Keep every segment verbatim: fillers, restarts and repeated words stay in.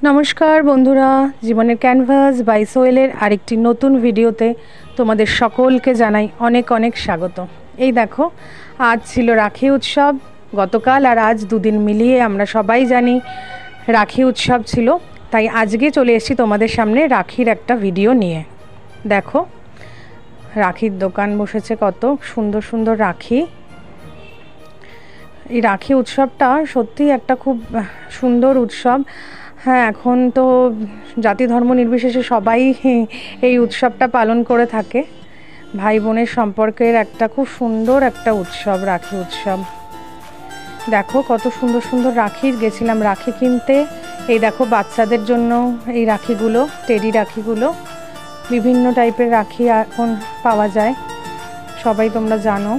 নমস্কার বন্ধুরা, জীবনের ক্যানভাস বাই সোহেলের আরেকটি নতুন ভিডিওতে তোমাদের সকলকে জানাই অনেক অনেক স্বাগত। এই দেখো, আজ ছিল রাখি উৎসব। গতকাল আর আজ দুদিন মিলিয়ে আমরা সবাই জানি রাখি উৎসব ছিল, তাই আজকে চলে এসেছি তোমাদের সামনে রাখির একটা ভিডিও নিয়ে। দেখো, রাখির দোকান বসেছে, কত সুন্দর সুন্দর রাখি। এই রাখি উৎসবটা সত্যিই একটা খুব সুন্দর উৎসব। হ্যাঁ, এখন তো জাতি ধর্ম নির্বিশেষে সবাই এই উৎসবটা পালন করে থাকে। ভাই বোনের সম্পর্কের একটা খুব সুন্দর একটা উৎসব রাখি উৎসব। দেখো কত সুন্দর সুন্দর রাখি, গেছিলাম রাখি কিনতে। এই দেখো বাচ্চাদের জন্য এই রাখিগুলো, টেডি রাখিগুলো, বিভিন্ন টাইপের রাখি এখন পাওয়া যায়, সবাই তোমরা জানো।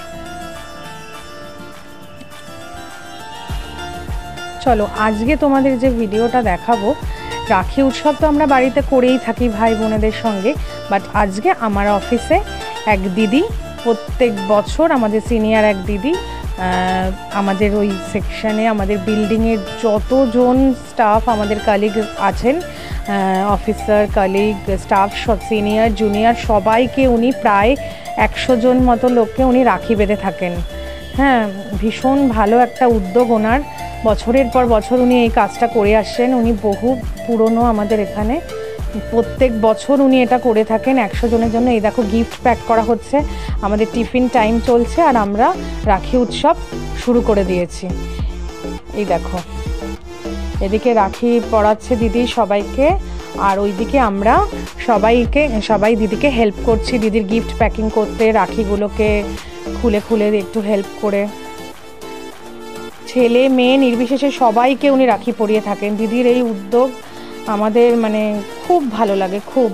চলো আজকে তোমাদের যে ভিডিওটা দেখাবো, রাখি উৎসব তো আমরা বাড়িতে করেই থাকি ভাই বোনেদের সঙ্গে, বাট আজকে আমার অফিসে এক দিদি, প্রত্যেক বছর আমাদের সিনিয়র এক দিদি, আমাদের ওই সেকশানে আমাদের বিল্ডিংয়ের যতজন স্টাফ আমাদের কালিগ আছেন, অফিসার কালিগ স্টাফ সব সিনিয়র জুনিয়র সবাইকে উনি প্রায় একশো জন মতো লোককে উনি রাখি বেঁধে থাকেন। হ্যাঁ, ভীষণ ভালো একটা উদ্যোগ ওনার। বছরের পর বছর উনি এই কাজটা করে আসছেন। উনি বহু পুরনো আমাদের এখানে, প্রত্যেক বছর উনি এটা করে থাকেন একশো জনের জন্য। এই দেখো গিফট প্যাক করা হচ্ছে, আমাদের টিফিন টাইম চলছে আর আমরা রাখি উৎসব শুরু করে দিয়েছি। এই দেখো এদিকে রাখি পরাচ্ছে দিদি সবাইকে, আর ওইদিকে আমরা সবাইকে সবাই দিদিকে হেল্প করছি, দিদির গিফট প্যাকিং করতে, রাখিগুলোকে খুলে খুলে একটু হেল্প করে। ছেলে মেয়ে নির্বিশেষে সবাইকে উনি রাখি পরিয়ে থাকেন। দিদির এই উদ্যোগ আমাদের মানে খুব ভালো লাগে, খুব।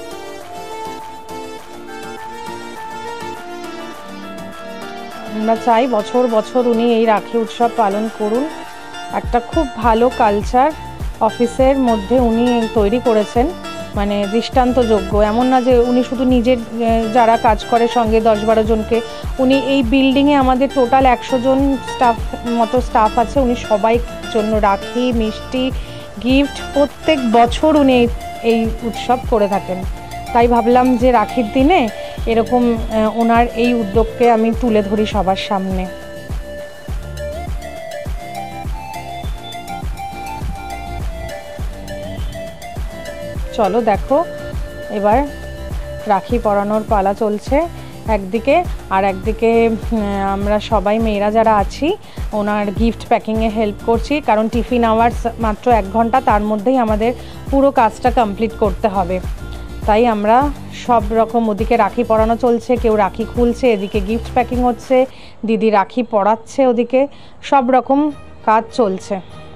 আমরা চাই বছর বছর উনি এই রাখি উৎসব পালন করুন। একটা খুব ভালো কালচার অফিসের মধ্যে উনি তৈরি করেছেন, মানে দৃষ্টান্তযোগ্য। এমন না যে উনি শুধু নিজের যারা কাজ করে সঙ্গে দশ বারো জনকে, উনি এই বিল্ডিংয়ে আমাদের টোটাল একশো জন স্টাফ মতো স্টাফ আছে, উনি সবাই জন্য রাখি, মিষ্টি, গিফট প্রত্যেক বছর উনি এই উৎসব করে থাকেন। তাই ভাবলাম যে রাখির দিনে এরকম ওনার এই উদ্যোগকে আমি তুলে ধরি সবার সামনে। চলো দেখো, এবার রাখি পরানোর পালা চলছে একদিকে, আর একদিকে আমরা সবাই মেয়েরা যারা আছি ওনার গিফট প্যাকিংয়ে হেল্প করছি, কারণ টিফিন আওয়ার্স মাত্র এক ঘন্টা, তার মধ্যেই আমাদের পুরো কাজটা কমপ্লিট করতে হবে। তাই আমরা সব রকম, ওদিকে রাখি পরানো চলছে, কেউ রাখি খুলছে, এদিকে গিফট প্যাকিং হচ্ছে, দিদি রাখি পরাচ্ছে, ওদিকে সব রকম কাজ চলছে।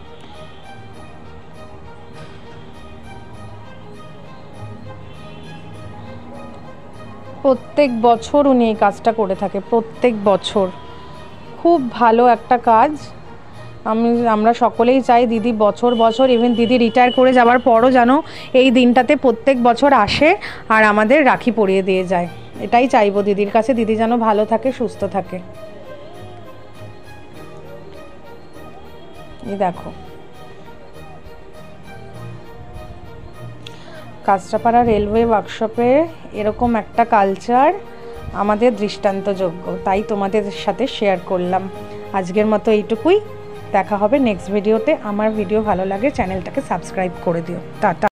প্রত্যেক বছর উনি এই কাজটা করে থাকে, প্রত্যেক বছর। খুব ভালো একটা কাজ। আমি আমরা সকলেই চাই দিদি বছর বছর, ইভেন দিদি রিটায়ার করে যাওয়ার পরও যেন এই দিনটাতে প্রত্যেক বছর আসে আর আমাদের রাখি পরিয়ে দিয়ে যায়। এটাই চাইবো দিদির কাছে, দিদি যেন ভালো থাকে, সুস্থ থাকে। এই দেখো কাঁচরাপাড়া রেলওয়ে ওয়ার্কশপে এরকম একটা কালচার আমাদের দৃষ্টান্তযোগ্য, তাই তোমাদের সাথে শেয়ার করলাম। আজকের মতো এইটুকুই, দেখা হবে নেক্সট ভিডিওতে। আমার ভিডিও ভালো লাগে চ্যানেলটাকে সাবস্ক্রাইব করে দিও। টাটা।